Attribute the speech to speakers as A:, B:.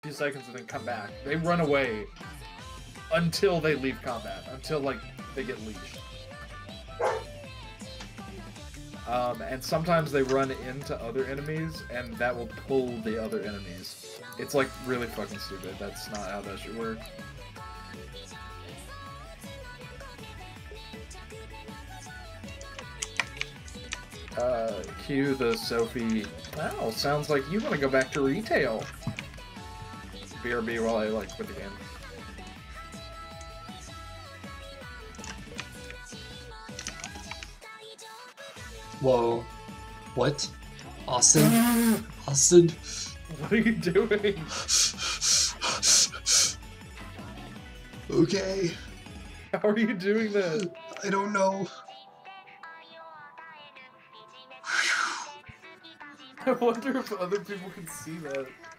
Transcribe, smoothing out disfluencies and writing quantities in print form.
A: few seconds and then come back. They run away until they leave combat, until like they get leashed. And sometimes they run into other enemies, and that will pull the other enemies. It's like really fucking stupid. That's not how that should work. Cue the Sophie. Wow, sounds like you want to go back to retail. BRB while I like quit the game.
B: Whoa. What? Austin? Austin?
A: What are you doing?
B: Okay.
A: How are you doing that?
B: I don't know.
A: I wonder if other people can see that.